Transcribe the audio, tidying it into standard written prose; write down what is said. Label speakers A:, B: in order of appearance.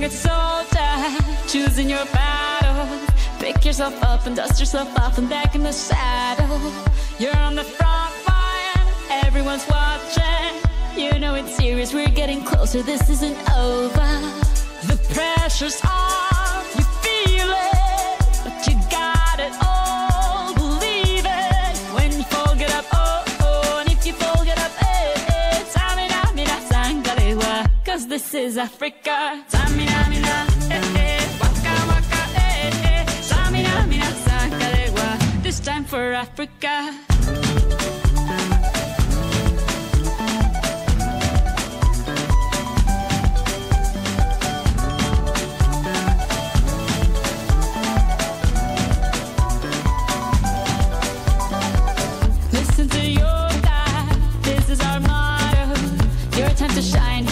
A: rugged soldier, choosing your battle. Pick yourself up and dust yourself off and back in the saddle. You're on the front line, everyone's watching. You know it's serious, we're getting closer, this isn't over. The pressure's on, you feel it, but you got it all, believe it. When you fall, get up, oh, oh, and if you fall, get up, eh, eh. Samina, mina, sangalewa, cause this is Africa. Samina, mina, eh, eh, waka, waka, eh, eh. Samina, mina, sangalewa, this time for Africa. Listen to your God, this is our motto. Your time to shine.